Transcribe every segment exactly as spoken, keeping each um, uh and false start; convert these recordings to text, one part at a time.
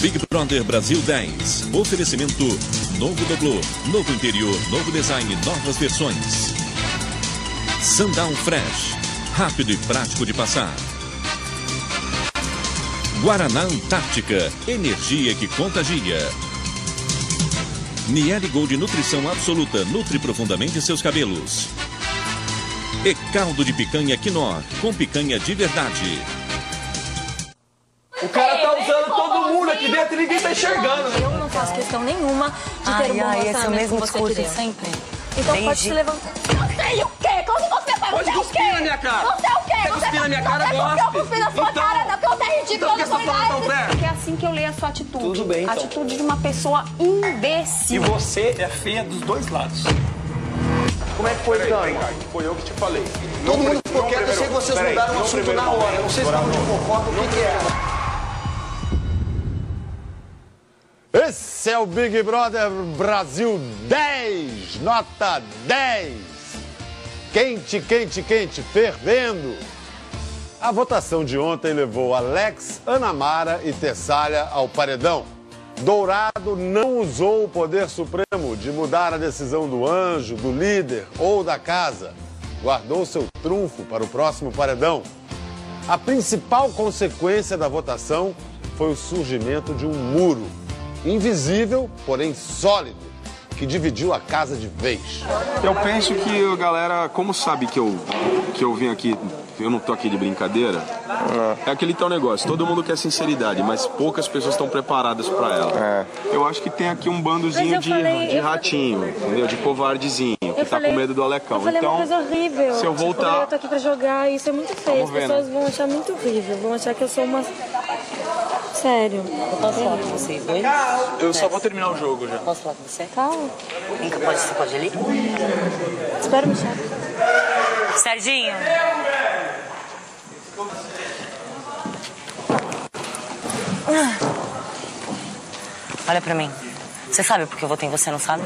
Big Brother Brasil dez. Oferecimento novo doblô, novo interior, novo design, novas versões. Sundown Fresh, rápido e prático de passar. Guaraná Antártica, energia que contagia. Niele Gold Nutrição Absoluta, nutre profundamente seus cabelos. E caldo de picanha Quinor, com picanha de verdade. O cara tá usando todo mundo aqui dentro e ninguém tá enxergando. Eu não faço questão nenhuma de ter ai, um bom ai, relacionamento esse é o mesmo com você discurso aqui dentro. sempre. Então Desde... pode se levantar. Você e o quê? Como você vai? Pode Você é o cuspir quê? na minha cara. Você é o quê? Quer cuspir na minha cara, Não é porque goste. eu cuspi na sua Então- cara, não, porque você é ridículo, Então por que eu você não tá sou falando tão idade. perto? É assim que eu leio a sua atitude. Tudo bem, então. Atitude de uma pessoa imbecil. E você é feia dos dois lados. Como é que foi, Dani? Foi eu que te falei. Todo mundo ficou quieto, eu sei que vocês mudaram o assunto na hora. Eu não sei se estavam de fofoca, o que que é. Esse é o Big Brother Brasil dez, nota dez. Quente, quente, quente, fervendo. A votação de ontem levou Alex, Ana Mara e Tessália ao paredão. Dourado não usou o poder supremo de mudar a decisão do anjo, do líder ou da casa. Guardou seu trunfo para o próximo paredão. A principal consequência da votação foi o surgimento de um muro. Invisível, porém sólido, que dividiu a casa de vez. Eu penso que a galera, como sabe que eu, que eu vim aqui, eu não tô aqui de brincadeira, é aquele tal negócio, todo mundo quer sinceridade, mas poucas pessoas estão preparadas pra ela. É. Eu acho que tem aqui um bandozinho de, falei, de eu... ratinho, entendeu? De covardezinho, que Eu tá falei, com medo do Alecão. Eu falei então, uma coisa horrível. se eu voltar... Eu tô aqui pra jogar, isso é muito feio. As Vamos ver, pessoas né? vão achar muito horrível, vão achar que eu sou uma... Sério. Eu posso falar com vocês dois? Eu só vou terminar o jogo já. Posso falar com você? Calma. Vem cá, pode, você pode ir ali? Espera, Michel. Serginho. Olha pra mim. Você sabe porque eu votei em você, não sabe?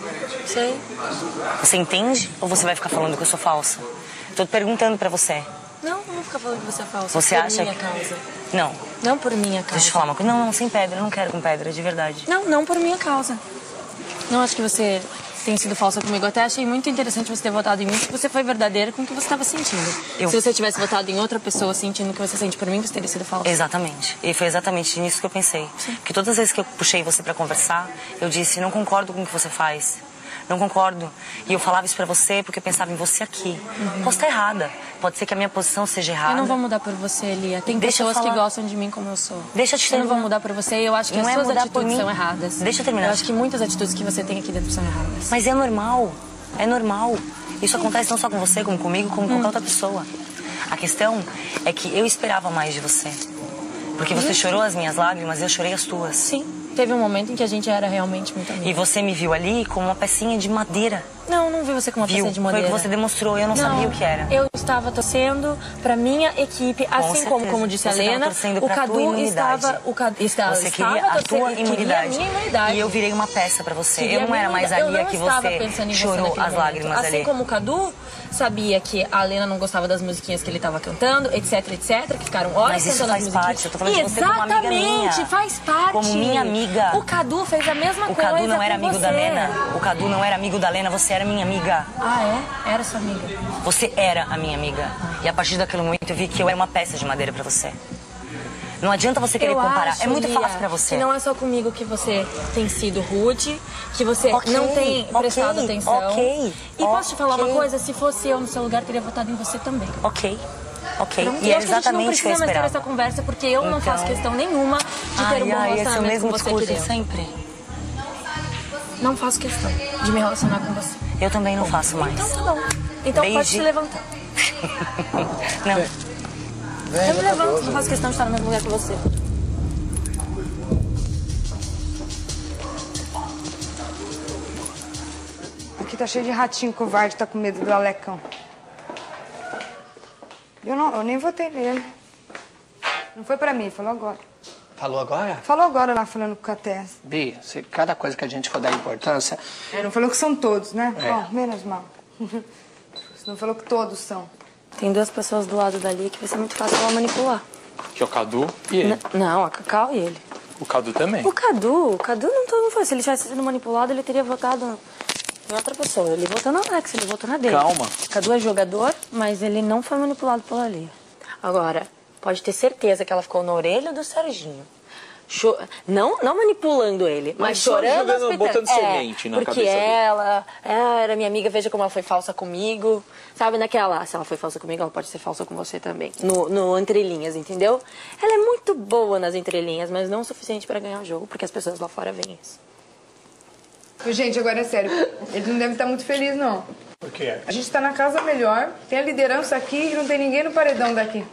Sei. Você entende ou você vai ficar falando que eu sou falsa? Tô perguntando pra você. Não, não vou ficar falando que você é falsa. Você por acha minha que- causa. Não. Não por minha causa. Deixa eu falar uma coisa. Não, não, sem pedra. Eu não quero com pedra, de verdade. Não, não por minha causa. Não acho que você tem sido falsa comigo. Eu até achei muito interessante você ter votado em mim, porque você foi verdadeira com o que você estava sentindo. Eu- Se você tivesse votado em outra pessoa sentindo o que você sente por mim, você teria sido falsa. Exatamente. E foi exatamente nisso que eu pensei. Porque todas as vezes que eu puxei você pra conversar, eu disse, não concordo com o que você faz. Não concordo. E eu falava isso pra você porque eu pensava em você aqui. Uhum. Posso estar errada. Pode ser que a minha posição seja errada. Eu não vou mudar por você, Lia. Tem Deixa eu pessoas que falar. gostam de mim como eu sou. Deixa eu te Eu não vou terminar. mudar por você e eu acho que Não as é suas mudar por atitudes mim. são erradas. Deixa eu terminar. Eu acho que muitas atitudes que você tem aqui dentro são erradas. Mas é normal. É normal. Isso acontece não só com você, como comigo, como com qualquer outra pessoa. A questão é que eu esperava mais de você. Porque você chorou as minhas lágrimas e eu chorei as tuas. Sim. Teve um momento em que a gente era realmente muito amiga. E você me viu ali como uma pecinha de madeira. Não, não vi você como uma Viu? pecinha de Foi madeira. o que você demonstrou, eu não, sabia o que era. Eu estava torcendo pra minha equipe, assim certeza. como, como disse a Você estava Lena, torcendo o pra tua Cadu imunidade. estava, o Cadu estava, Você estava queria a torcendo- tua queria imunidade. a minha imunidade. E eu virei uma peça pra você. Queria eu não a era minha mais a imunidade. Lia Eu que não estava você pensando em você chorou naquele as momento. lágrimas assim ali. como o Cadu sabia que a Lena não gostava das musiquinhas que ele estava cantando, etc, etc, que ficaram horas Mas isso cantando faz as parte, musiquinhas. eu tô falando de você como uma amiga minha. Exatamente, faz parte. Como minha amiga. O Cadu fez a mesma O coisa Cadu não era com amigo você. da Lena. O Cadu não era amigo da Lena, você era minha amiga. Ah, é? Era sua amiga. Você era a minha amiga. E a partir daquele momento eu vi que eu era uma peça de madeira pra você. Não adianta você querer Eu comparar. acho, É muito Lia, fácil pra você. que não é só comigo que você tem sido rude, que você Ok, não tem ok, prestado atenção. ok, E posso te falar ok. uma coisa? Se fosse eu no seu lugar, teria votado em você também. Ok, ok. Pronto, E eu é acho que a gente não exatamente o que eu precisa mais ter esperava. essa conversa, porque eu não Então- faço questão nenhuma de ter Ai, um bom ai, esse é o relacionamento mesmo com você aqui discurso dentro. sempre. Não faço questão de me relacionar com você. Eu também não faço mais. Então tá bom. Então Desde- pode se levantar. Não. Eu me levanto, não faço questão de estar no mesmo lugar que você. Aqui tá cheio de ratinho covarde, tá com medo do Alecão. Eu, não, eu nem votei nele. Não foi pra mim, falou agora. Falou agora? Falou agora lá falando com a Tess. Bi, se cada coisa que a gente for dar importância... É, não falou que são todos, né? É. Bom, menos mal. Não falou que todos são. Tem duas pessoas do lado dali que vai ser muito fácil ela manipular. Que é o Cadu e ele. N- não, a Cacau e ele. O Cadu também. O Cadu, o Cadu não, não foi. Se ele tivesse sido manipulado, ele teria votado em outra pessoa. Ele votou na Alex, ele votou na dele. Calma. O Cadu é jogador, mas ele não foi manipulado pela Lia. Agora, pode ter certeza que ela ficou na orelha do Serginho. Cho... Não, não manipulando ele, mas, mas chorando, jogando, botando é, semente na porque cabeça ela é, era minha amiga, veja como ela foi falsa comigo. Sabe, naquela, se ela foi falsa comigo, ela pode ser falsa com você também. No, no entrelinhas, entendeu? Ela é muito boa nas entrelinhas, mas não o suficiente pra ganhar o jogo, porque as pessoas lá fora veem isso. Gente, agora é sério, eles não devem estar muito felizes, não. Por quê? A gente tá na casa melhor, tem a liderança aqui e não tem ninguém no paredão daqui.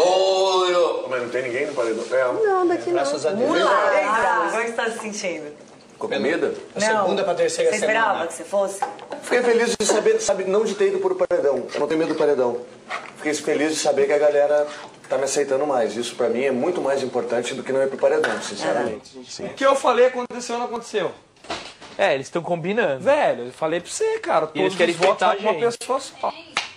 Oi, mas não tem ninguém no paredão? É. Não, daqui não. Graças a Deus. Como é que você tá se sentindo? Ficou com medo? A segunda pra terceira Você semana. esperava que você fosse? Fiquei feliz de saber, sabe, não de ter ido pro paredão. Eu não tenho medo do paredão. Fiquei feliz de saber que a galera tá me aceitando mais. Isso pra mim é muito mais importante do que não ir pro paredão, sinceramente. O que eu falei aconteceu ou não aconteceu? É, eles estão combinando. Velho, eu falei pra você, cara. Todos eles querem os votos enfrentar pra a uma gente. pessoa só.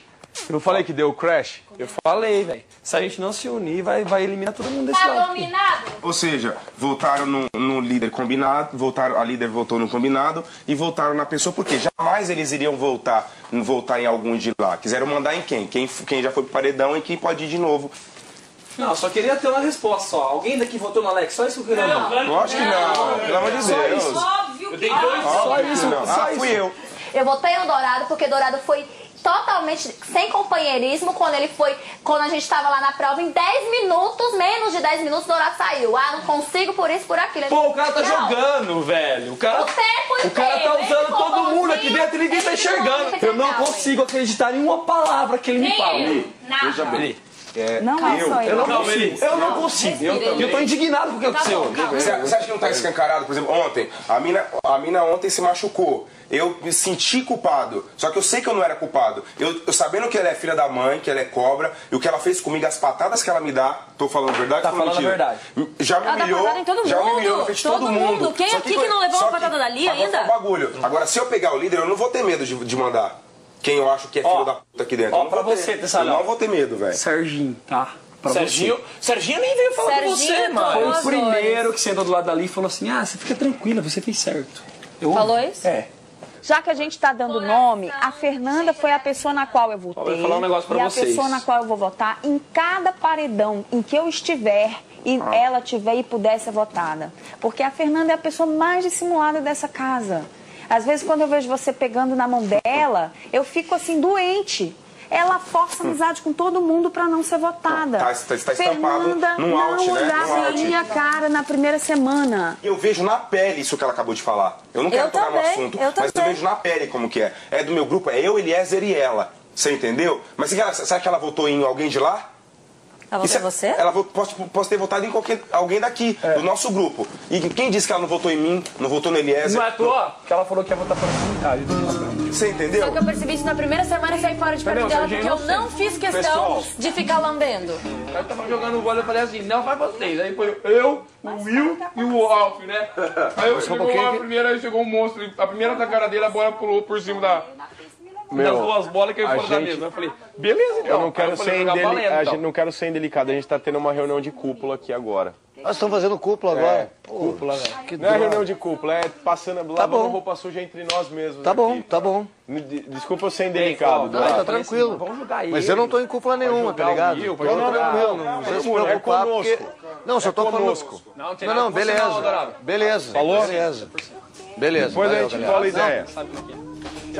Eu não falei que deu crash? Eu falei, velho. Se a gente não se unir, vai, vai eliminar todo mundo desse Tá lado. dominado? Ou seja, votaram no, no líder combinado, votaram, a líder votou no combinado e votaram na pessoa, porque jamais eles iriam votar, votar em algum de lá. Quiseram mandar em quem? Quem, quem já foi pro paredão e quem pode ir de novo. Não, só queria ter uma resposta só. Alguém daqui votou no Alex? Só isso que eu queria. Não, lógico que não, pelo amor de Deus. Óbvio Eu que dei dois, só isso. Não. Só Ah, isso. fui eu. Eu votei no Dourado porque Dourado foi totalmente sem companheirismo quando ele foi, quando a gente tava lá na prova, em dez minutos, menos de dez minutos, Dourado saiu. Ah, não consigo por isso, por aquilo. Pô, o cara tá Não. jogando, velho. O cara, O tempo o cara tá inteiro, usando ele ficou todo mundo aqui bonzinho, dentro e ninguém tá ele enxergando. ficou Eu não legal, consigo acreditar em uma palavra que ele me Nem fala. eu. Nada. Veja bem. É, Não é eu, só Eu ele. não Calma, consigo. Elise. Eu não consigo. Eu, Respira, eu tô indignado com o que aconteceu. Você, você acha que não tá escancarado? Por exemplo, ontem, a mina, a mina ontem se machucou. Eu me senti culpado. Só que eu sei que eu não era culpado. Eu, eu sabendo que ela é filha da mãe, que ela é cobra, e o que ela fez comigo, as patadas que ela me dá, tô falando a verdade Tá ou tô falando a mentira? verdade. Já me Ela dá humilhou. patada em todo já me mundo. humilhou na frente de Todo todo mundo. mundo. Quem Só aqui que não levou só uma patada da Lia agora ainda? foi um bagulho. Agora, se eu pegar o líder, eu não vou ter medo de, de mandar quem eu acho que é filho Ó, da puta aqui dentro. ó, Eu não pra vou ter. você, Eu Tessalão. não vou ter medo, velho. Serginho, tá? Pra Serginho, você. Serginho nem veio falar com Serginho você, mano. Foi tomou o as primeiro dores. que sentou do lado dali e falou assim: ah, você fica tranquila, você fez certo. Eu, Falou isso? É. Já que a gente está dando nome, a Fernanda foi a pessoa na qual eu votei. Vou falar um negócio pra e vocês. a pessoa na qual eu vou votar em cada paredão em que eu estiver e Ah. ela tiver e puder ser votada. Porque a Fernanda é a pessoa mais dissimulada dessa casa. Às vezes, quando eu vejo você pegando na mão dela, eu fico assim, doente. Ela força amizade com todo mundo para não ser votada. Tá, tá, tá estampado Fernanda num não out, né? olhava Num na out. minha cara na primeira semana. Eu vejo na pele isso que ela acabou de falar. Eu não quero Eu tocar no também, assunto, eu mas eu também. vejo na pele como que é. É do meu grupo, é eu, Eliezer e ela. Você entendeu? Mas você acha que ela votou em alguém de lá? Ela votou Isso em é- você? Ela vo- pode, pode ter votado em qualquer, alguém daqui, do nosso grupo. E quem disse que ela não votou em mim, não votou no Eliezer? Não é à toa que ela falou que ia votar pra comunidade. Você entendeu? Só que eu percebi isso na primeira semana e saí fora de perto Entendeu, dela, Serginho? porque eu não fiz questão Pessoal. de ficar lambendo. O cara tava jogando bola, eu falei assim, não vai vocês. Aí foi eu, o Will e o Alf, né? Aí eu chegou lá, a primeira, aí chegou um monstro, a primeira da cara dele, a bola pulou por cima da... Meu, das duas bolas que eu a fora da gente- mesa. Eu falei, beleza, então. Eu não quero Aí eu falei, ser jogar indeli... valendo, a então. gente não quero ser indelicado, a gente tá tendo uma reunião de cúpula aqui agora. Nós estamos fazendo cúpula É, agora. cúpula, velho. que Não é droga. reunião de cúpula, é passando, lavando bom. roupa suja entre nós mesmos. Tá bom, aqui. tá bom. Me de- Desculpa eu ser indelicado, Não, Não, Dourado. tá tranquilo. Vamos jogar ele. Mas eu não tô em cúpula nenhuma, tá jogar o ligado? Will, Tô pode jogar- tranquilo, não precisa se mundo, é preocupar, porque... conosco. Não, só É tô falando... conosco. Não, tem Não, nada não, com você beleza. não, Dourado. Beleza, Falou? beleza. Beleza. Depois a valeu, gente galera. cola ideia. Sabe o que é?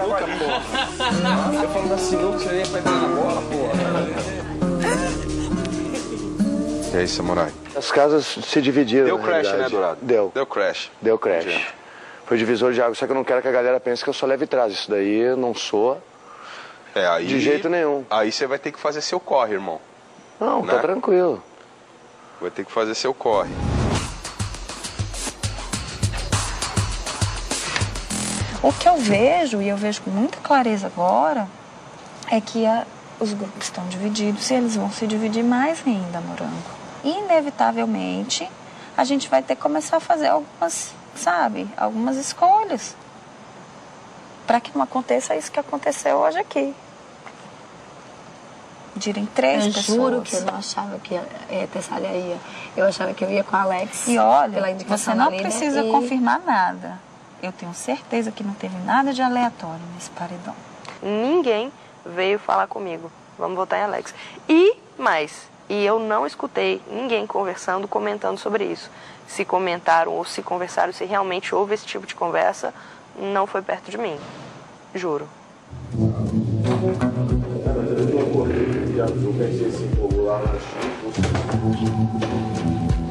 Eu falando assim, não, você ia pra entrar na bola, porra. E aí, Samurai? As casas se dividiram, Deu na crash, realidade. né, Dourado? Deu. Deu crash. Deu crash. Entendi. Foi divisor de água, só que eu não quero que a galera pense que eu só levo e trás. Isso daí eu não sou É, aí, de jeito nenhum. Aí você vai ter que fazer seu corre, irmão. Não, Né? tá tranquilo. Vai ter que fazer seu corre. O que eu vejo, e eu vejo com muita clareza agora, é que a- os grupos estão divididos e eles vão se dividir mais ainda, Morango. Inevitavelmente, a gente vai ter que começar a fazer algumas, sabe, algumas escolhas. Para que não aconteça isso que aconteceu hoje aqui. decidirem três eu pessoas. Eu juro que eu não achava que a Tessália ia. Eu achava que eu ia com a Alex. E olha, pela indicação você não da Lívia, precisa e... confirmar nada. Eu tenho certeza que não teve nada de aleatório nesse paredão. Ninguém veio falar comigo. Vamos votar em Alex. E mais, e eu não escutei ninguém conversando, comentando sobre isso. Se comentaram ou se conversaram, se realmente houve esse tipo de conversa, não foi perto de mim. Juro. Eu não acordei, já pensei esse povo lá no Chico.